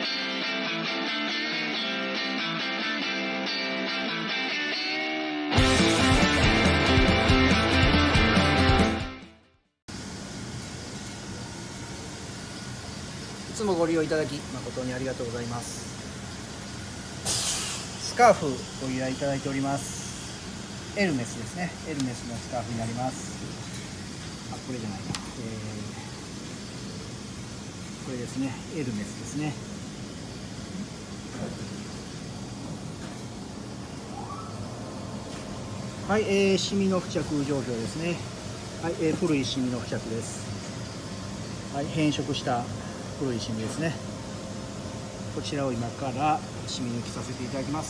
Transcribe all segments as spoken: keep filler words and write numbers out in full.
いつもご利用いただき誠にありがとうございます。スカーフご依頼いただいております。エルメスですね。エルメスのスカーフになります。あ、これじゃないな、えー、これですね。エルメスですね。はい、えー、シミの付着状況ですね。はい、えー、古いシミの付着です。はい、変色した古いシミですね。こちらを今からシミ抜きさせていただきます。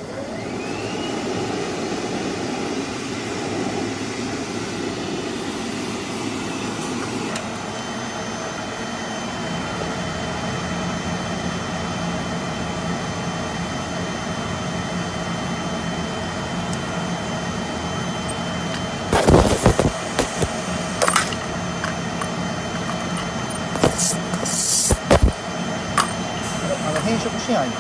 変色しないから。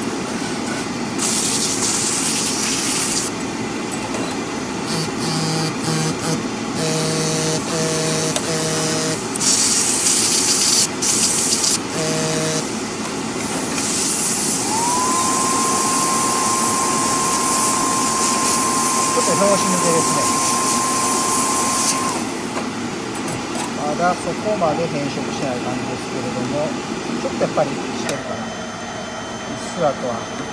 ちょっと拍子抜けですね。まだそこまで変色しない感じですけれども、ちょっとやっぱりしてるかな。うっすらとは。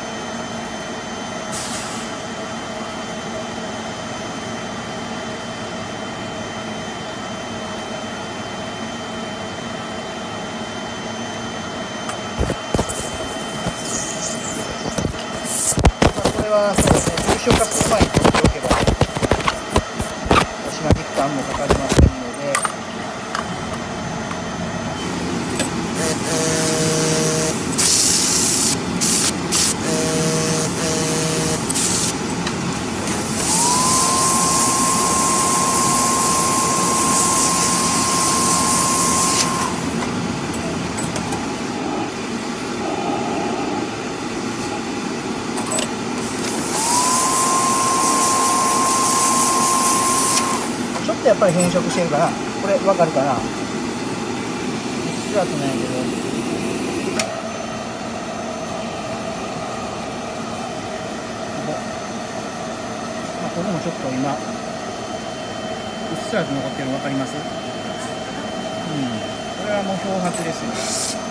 これはそうですね、重症化する前に取っておけば、押し巻き負担もかかりませんので。ちょっとやっぱり変色してるかな。これわかるかな。うっすらとないけど、まあ、これもちょっと今うっすらと残ってるの分かります？うん、これはもう漂白ですよ。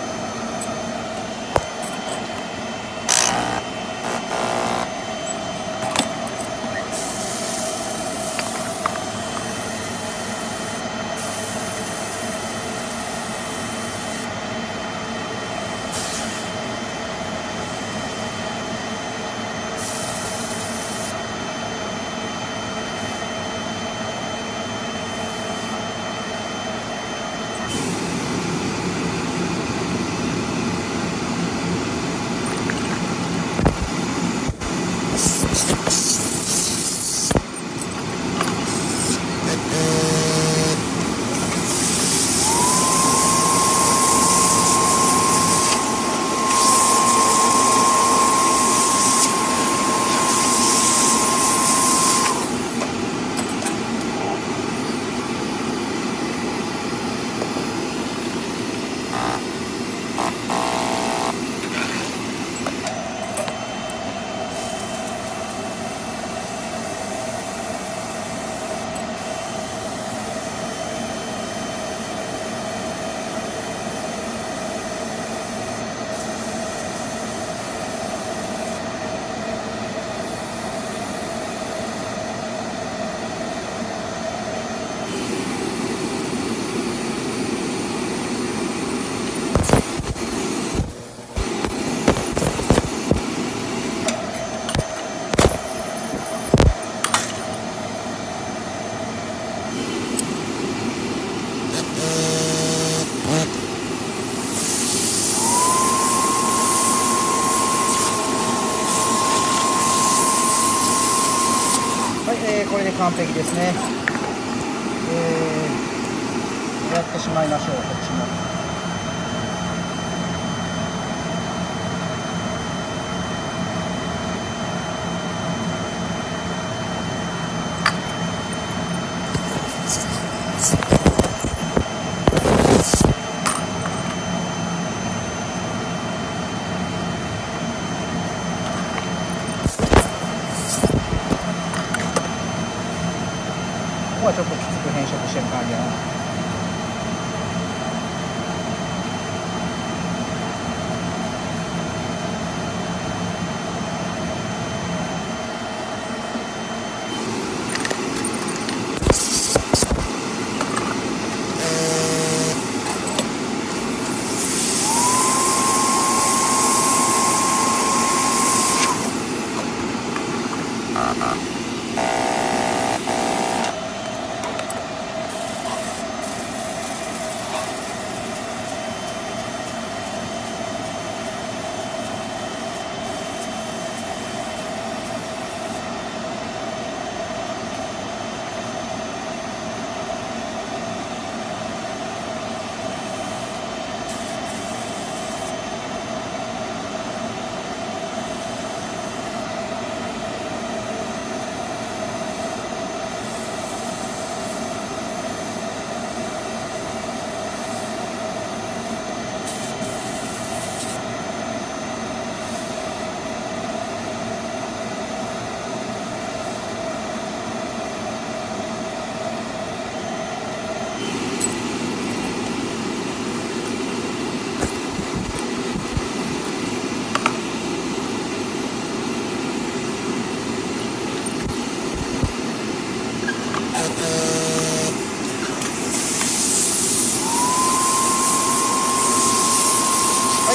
えー、これで完璧ですね。えー、やってしまいましょう。こっちも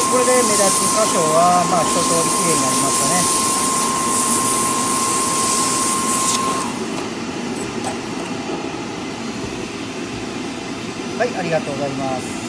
これで目立つ箇所はまあ一通りきれいになりましたね。はい、ありがとうございます。